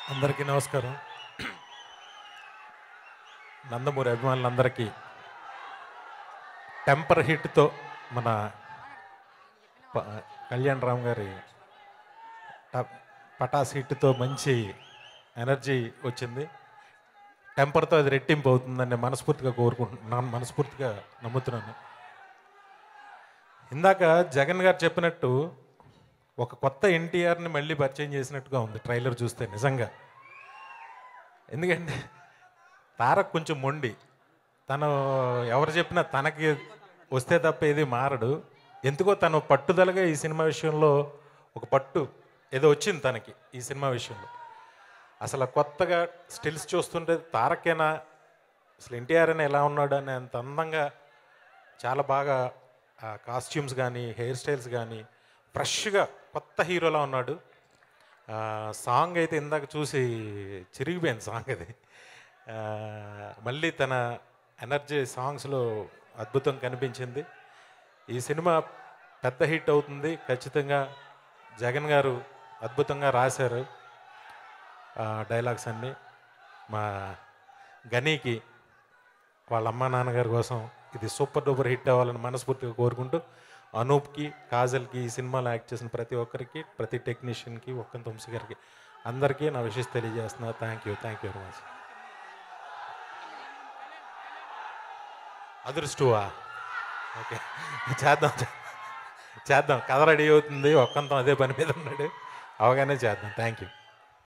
అందరికీ నమస్కారం. నందమూరి అభిమానులందరికీ టెంపర్ హిట్‌తో మన ప కళ్యాణ్ రామ్ గారి ట పటాస్ హిట్‌తో మంచి ఎనర్జీ వచ్చింది. టెంపర్‌తో అది రెట్టింపు అవుతుందని మనస్ఫూర్తిగా కోరుకుంటున్నాను. మనస్ఫూర్తిగా నమ్ముతున్నాను. ఇందాక జగన్ గారు చెప్పినట్టు ఒక కొత్త ఎన్టీఆర్‌ని మళ్ళీ పరిచయం చేసినట్టుగా ఉంది ట్రైలర్ చూస్తే నిజంగా. ఎందుకంటే తారక్ కొంచెం మొండి. తను ఎవరు చెప్పినా తనకి వస్తే తప్ప ఏది మారడు. ఎందుకో తను పట్టుదలగా ఈ సినిమా విషయంలో ఒక పట్టు ఏదో వచ్చింది తనకి ఈ సినిమా విషయంలో. అసలు కొత్తగా స్టిల్స్ చూస్తుంటే తారకేనా అసలు ఎన్టీఆర్ అని ఎలా ఉన్నాడు అని అంత అందంగా చాలా బాగా కాస్ట్యూమ్స్ కానీ హెయిర్ స్టైల్స్ కానీ ఫ్రెష్గా కొత్త హీరోలా ఉన్నాడు. సాంగ్ అయితే ఇందాక చూసి చిరిగిపోయింది సాంగ్ అది. మళ్ళీ తన ఎనర్జీ సాంగ్స్లో అద్భుతం కనిపించింది. ఈ సినిమా పెద్ద హిట్ అవుతుంది ఖచ్చితంగా. జగన్ గారు అద్భుతంగా రాశారు డైలాగ్స్ అన్నీ. మా గనీకి వాళ్ళ అమ్మా నాన్నగారి కోసం ఇది సూపర్ డూపర్ హిట్ అవ్వాలని మనస్ఫూర్తిగా కోరుకుంటూ, అనూప్కి, కాజల్కి, ఈ సినిమాలో యాక్ట్ చేసిన ప్రతి ఒక్కరికి, ప్రతి టెక్నీషియన్కి, ఒక్కన్ తుమ్సి గారికి అందరికీ నా విషెస్ తెలియజేస్తున్నా. Thank you very much. అదృష్టవా? ఓకే, చేద్దాం. కథ రెడీ అవుతుంది. ఒక్కంతం అదే పని మీద ఉన్నాడు. అవగానే చేద్దాం. Thank you.